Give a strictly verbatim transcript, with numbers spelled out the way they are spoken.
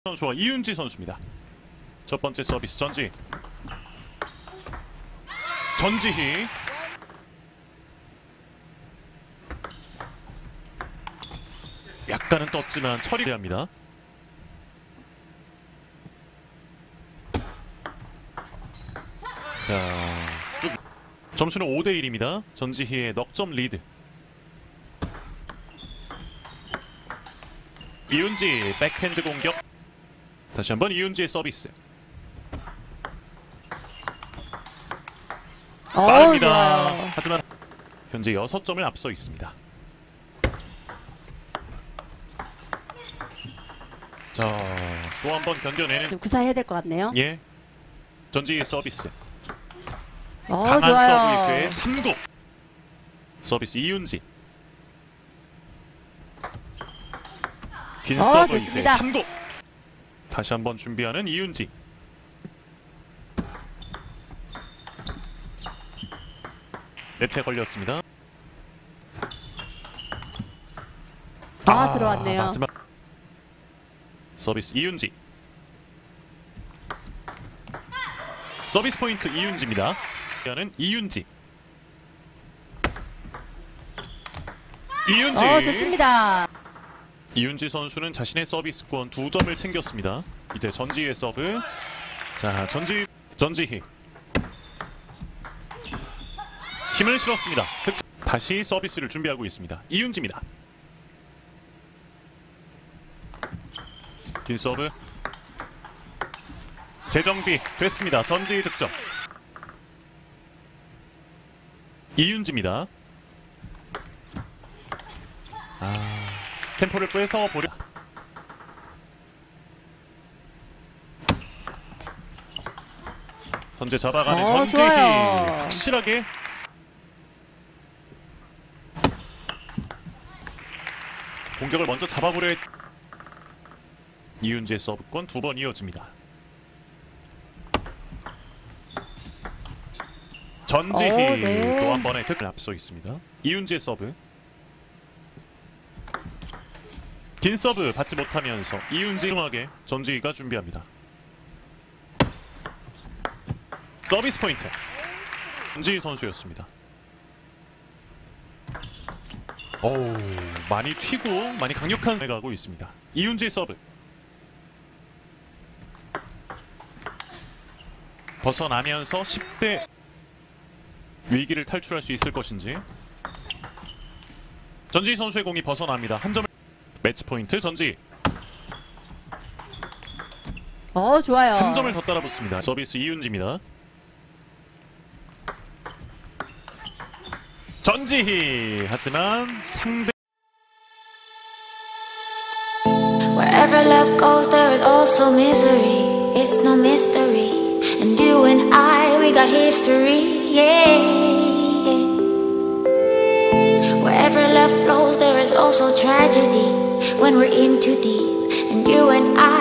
선수와 이윤지 선수입니다. 첫 번째 서비스 전지. 전지희. 약간은 떴지만 처리합니다. 자, 쭉. 점수는 오 대 일입니다. 전지희의 넉점 리드. 이윤지 백핸드 공격. 다시 한번 이윤지의 서비스. 빠릅니다. 좋아요. 하지만 현재 여섯 점을 앞서 있습니다. 자, 또 한 번 견뎌내는. 좀 구사해야 될 것 같네요. 예. 전지의 서비스. 어, 강한 좋아요. 서브 이후에 삼 구. 서비스 이윤지. 긴 어, 서브 이후에 좋습니다. 삼 구. 다시 한번 준비하는 이윤지. 네트에 걸렸습니다. 아, 아, 들어왔네요. 마지막 서비스 이윤지. 서비스 포인트 이윤지입니다. 하는 이윤지. 이윤지. 어, 좋습니다. 이윤지 선수는 자신의 서비스권 두 점을 챙겼습니다. 이제 전지희의 서브. 자, 전지 전지희. 힘을 실었습니다. 득점. 다시 서비스를 준비하고 있습니다. 이윤지입니다. 긴 서브. 재정비 됐습니다. 전지희 득점. 이윤지입니다. 아, 템포를 빼서 보려. 선제 잡아가는 어, 전지희. 좋아요. 확실하게. 공격을 먼저 잡아보려 했. 이윤지의 서브권 두 번 이어집니다. 전지희. 어, 네. 또 한 번의 득을 앞서 있습니다. 이윤지의 서브. 긴 서브 받지 못하면서 이윤지 중하게 전지희가 준비합니다. 서비스 포인트. 전지희 선수였습니다. 오, 많이 튀고 많이 강력한 에 가고 있습니다. 이윤지의 서브. 벗어나면서 십 대 위기를 탈출할 수 있을 것인지. 전지희 선수의 공이 벗어납니다. 한 점을. 매치 포인트 전지희. 어, 좋아요. 한 점을 더 따라붙습니다. 서비스 이윤지입니다. 전지희. 하지만 상대. Wherever love goes, there is also misery. It's no mystery. And you and I, we got history. Yeah. Wherever love flows, there is also tragedy. When we're in too deep, and you and I.